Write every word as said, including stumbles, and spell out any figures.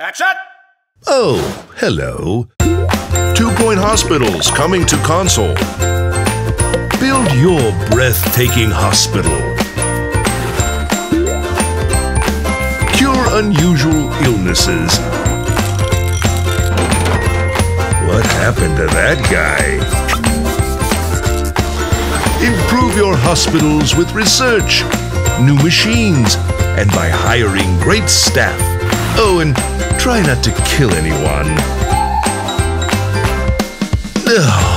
Action! Oh, hello. Two Point Hospitals coming to console. Build your breathtaking hospital. Cure unusual illnesses. What happened to that guy? Improve your hospitals with research, new machines, and by hiring great staff. Oh, and try not to kill anyone. Ugh.